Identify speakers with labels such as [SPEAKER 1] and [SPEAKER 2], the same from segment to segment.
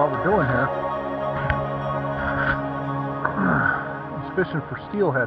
[SPEAKER 1] what we're doing here is fishing for steelhead.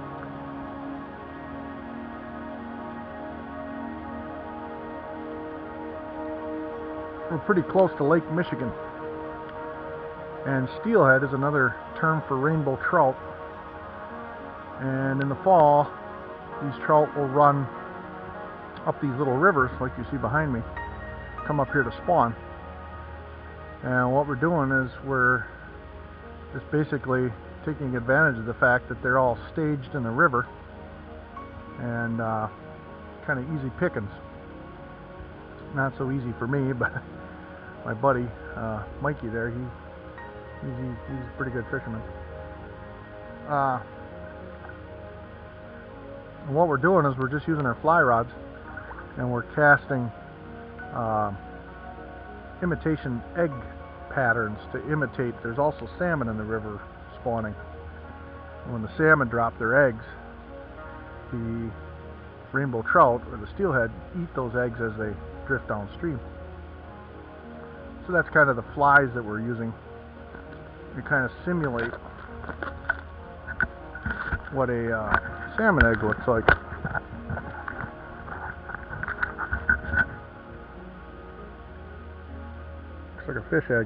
[SPEAKER 1] We're pretty close to Lake Michigan, and steelhead is another term for rainbow trout. And in the fall, these trout will run up these little rivers like you see behind me, come up here to spawn. And what we're doing is we're just basically taking advantage of the fact that they're all staged in the river, and kind of easy pickings. Not so easy for me, but my buddy Mikey there, he's a pretty good fisherman. And what we're doing is we're just using our fly rods, and we're casting imitation egg patterns to imitate. There's also salmon in the river spawning. And when the salmon drop their eggs, the rainbow trout or the steelhead eat those eggs as they drift downstream. So that's kind of the flies that we're using. We kind of simulate what a salmon egg looks like. Looks like a fish egg.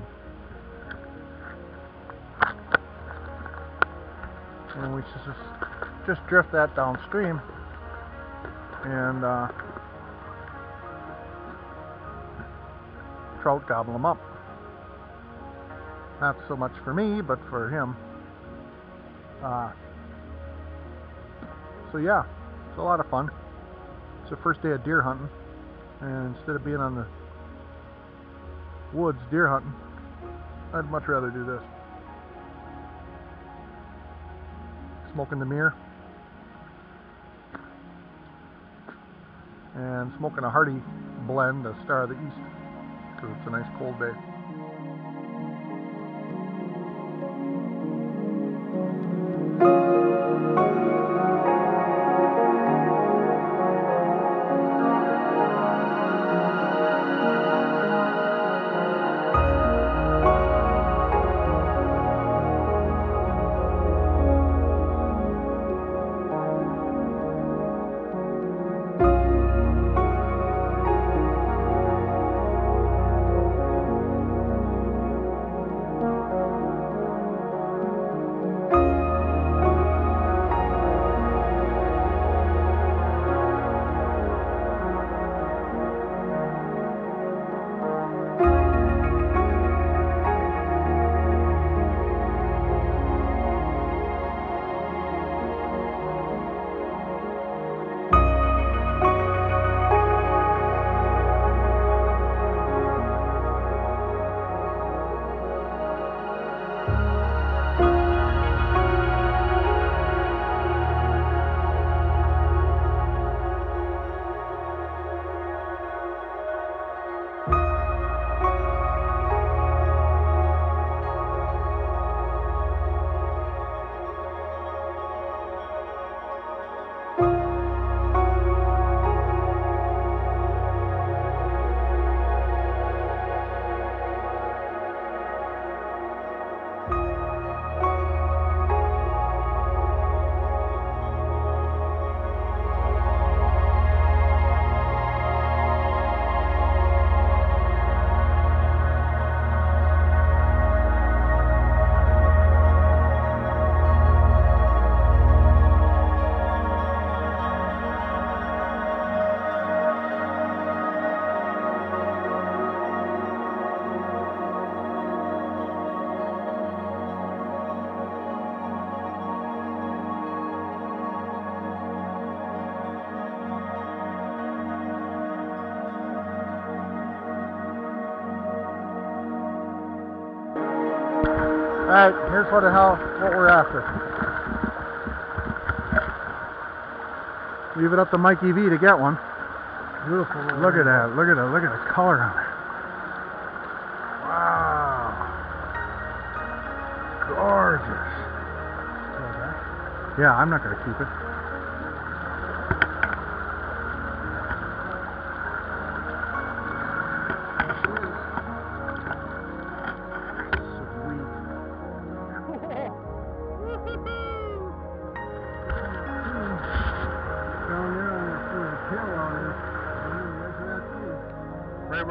[SPEAKER 1] And we just drift that downstream, and trout gobble them up. Not so much for me, but for him. So yeah, it's a lot of fun. It's the first day of deer hunting, and instead of being on the woods deer hunting, I'd much rather do this. Smoking the mirror and smoking a hearty blend, a Star of the East, because it's a nice cold day. Alright, here's what we're after. Leave it up to Mikey V to get one. Beautiful. Look at that. Look at the color on it. Wow. Gorgeous. Yeah, I'm not going to keep it.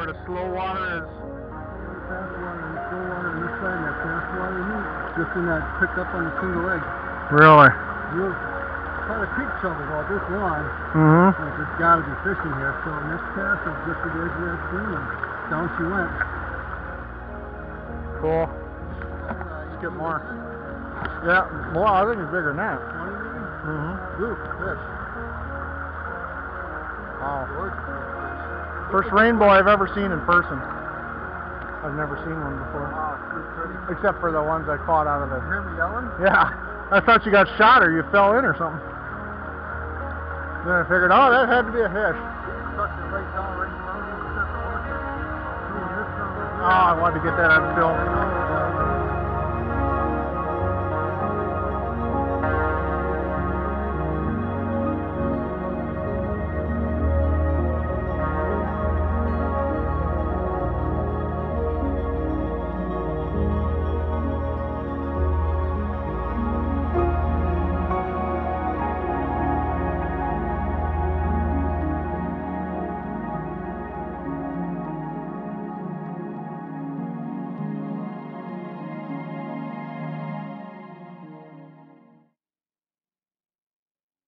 [SPEAKER 1] where the slow water is.
[SPEAKER 2] Fast water and slow water on this side, and that fast water meat just in that picked up on a single leg.
[SPEAKER 1] Really?
[SPEAKER 2] Real quite a creek shovel about this long.
[SPEAKER 1] Mm-hmm.
[SPEAKER 2] There's got to be fishing here. So in this cast is just at the edge of that stream, and down she went.
[SPEAKER 1] Cool. Let's get more. Yeah, more. I think it's bigger than that.
[SPEAKER 2] 20 maybe?
[SPEAKER 1] Mm-hmm.
[SPEAKER 2] Ooh, fish.
[SPEAKER 1] Wow.
[SPEAKER 2] Gorgeous little fish.
[SPEAKER 1] First rainbow I've ever seen in person. I've never seen one before.
[SPEAKER 2] Wow, it's pretty.
[SPEAKER 1] Except for the ones I caught out of the...
[SPEAKER 2] You hear me yelling?
[SPEAKER 1] Yeah. I thought you got shot or you fell in or something. Then I figured, oh, that had to be a fish.
[SPEAKER 2] Sucked it right down right in front of me and set the hook.
[SPEAKER 1] Oh, I wanted to get that on film.